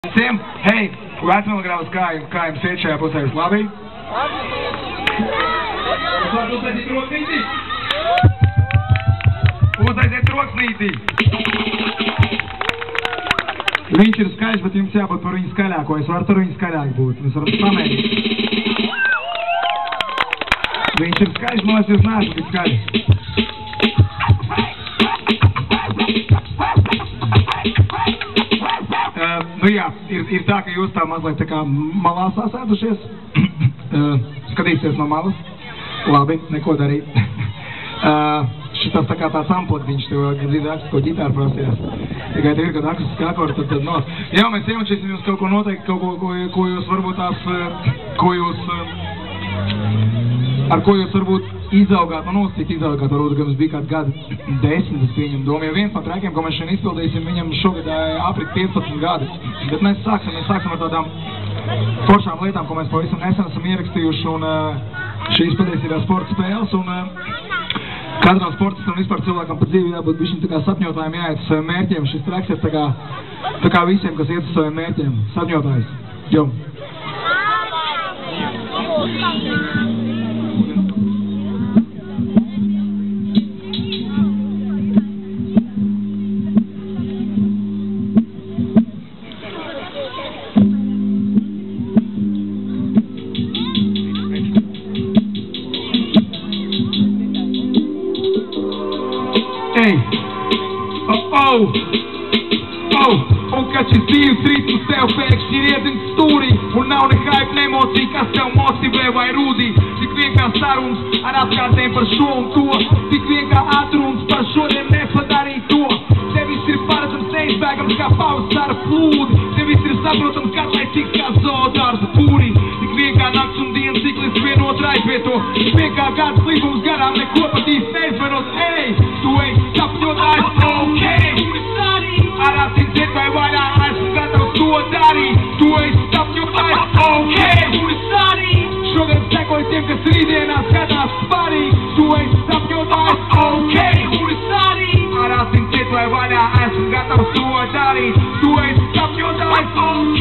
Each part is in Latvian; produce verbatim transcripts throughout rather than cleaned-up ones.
Visiem, hei, vecmilgrāvas, kā, kā jums iet šajā pusē, jūs labi? Uzaiziet roksnītī! Uzaiziet roksnītī! Viņš ir skaļš, bet jums jābūt par viņu skaļāko, es varu par viņu skaļāk būt, mēs varam samērīt. Viņš ir skaļš, man liekas, jūs neesat tik skaļi. Uh, nu jā, ir, ir tā, ka jūs tā mazliet tā kā malā sasēdušies, uh, skatīsies no malas, labi, neko darīt. uh, šitas tā kā tāds amputiņš, tev gandrīz akustisko ģitāru prasījās. Tikai tev ir, kad akustiski akordi, tad, tad nos. Jā, mēs iemačīsim jums kaut ko noteikti, kaut ko, ko, ko jūs varbūt tās, ko jūs, ar ko jūs varbūt izaugāt, man nost, cik izaugāt, varbūt, ka mums bija kāds gadi desmit, es pieņemu domu, jo viens no trēkiem, ko mēs šeit izpildīsim, viņam šogad aprit piecpadsmit gadi. Bet mēs sāksim, mēs sāksim ar tādām foršām lietām, ko mēs pavisam nesen esam ierakstījuši, un šīs patiesībā sporta spēles, un katram sportistam vispār cilvēkam pa dzīvi jābūt bišķiņ tā kā sapņotājiem, jāiet uz saviem mērķiem. Šis treks ir tā kā, tā kā visiem, kas iet uz saviem mērķiem. Sapņotājs. Jo. Ei, oh, oh, oh, un kad šis dzīves rīts uz tev pēkšņi ir iedzins stūrī, un nav ne hype, ne emocija, kas tev motivē vai rūdī, tik vien kā sarunas ar apkārtēm par šo un to, tik vien kā atrunas par šodien nepadarīt to. Tev viss ir paredzams, neizbēgams kā pavasara plūdi, tev viss ir saprotams, kad lai cik kā zoodārza pūrī, tik vien kā nakts un dienas ciklis vienot aizvieto, tik vien kā kāds līgums garām neko pat īsti neizvarot. Ei, tu ej sapņotājs, ok, ar acīm ciet vai vaļā, esmu gatavs to darīt. Tu ej sapņotājs, ok, šogad sekoju tiem, kas rītdienā skatās sparīgi. Tu ej sapņotājs, ok, ar acīm ciet vai vaļā, esmu gatavs to darīt. Tu ej sapņotājs,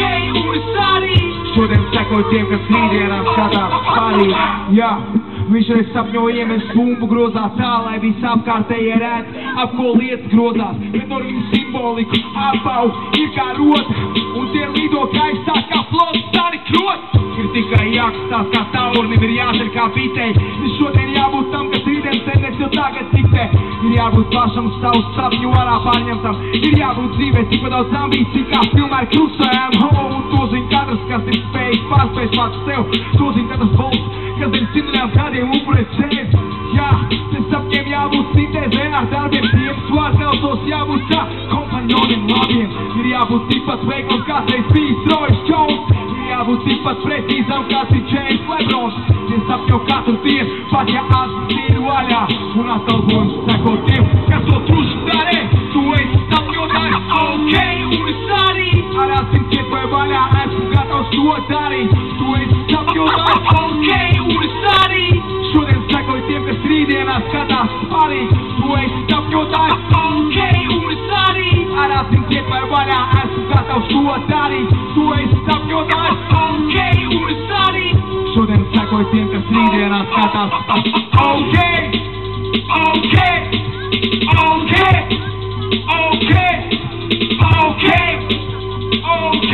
ok, šodien sekoju tiem, kas rītdienā skatās sparīgi. Jā. Viņš reiz sapņoja iemest bumbu grozā tā, lai visi apkārtējie rēt, ap ko lietas grozās, bet ar viņu simboliku apau ir kā rota, un tie lido gaisā kā flots, tādi krot. Ir tikai jākastās kā taurnim, ir jācer kā bitei, ir šodien jābūt tam, kas rītdien sēdēs jau tagad diktē. Ir jābūt pašam savu sapņu varā pārņemtam, ir jābūt dzīvē tik daudz ambīciju, kā filmē ar krusējām. Oh, un to zin katrs, kas ir spējīgs pārspējis pats sev, to zin katrs volts, kas ir simtiem gadiem upurēt sevi. Jā, te sapņiem jābūt sintēzē ar darbiem, tiem svārteltos jābūt kā kompaņoniem labiem. Ir jābūt tikpat veiklam, kāds reiz bijis Royce Jones, ir jābūt tikpat precīzam, kāds ir James Lebrons. Tie sapņo katru dienu, pat ja acis ir vaļā, un atalgojums seko tiem, kas to truši darē. Tu esi sapņotājs, ok, un es arī ar acīm ciet vai vaļā, esmu gatavs to darīt. Tu esi sapņotājs, ok, un es arī šodien sekoju tiem, kas rītdienā skatās sparīgi. Tu esi sapņotājs, ok, un es arī ar acīm ciet vai vaļā, esmu gatavs to darīt. Tu esi sapņotājs, ok, un es arī šodien sekoju tiem, kas rītdienā skatās sparīgi. Ok, ok, ok, ok, ok, ok,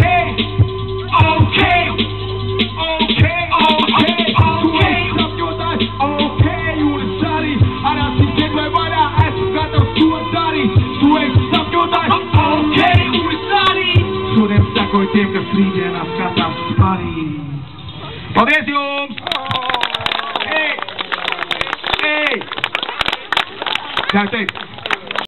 ok, ok, ok, tu esi sapņotājs, ok, un es arī ar acīm ciet vai vaļā, esmu gatavs to darīt. Tu esi sapņotājs, ok, un es arī šodien sekoju tiem, kas rītdienā skatās sparīgi. Paldies jums! Ei! Ei! Kā teikt?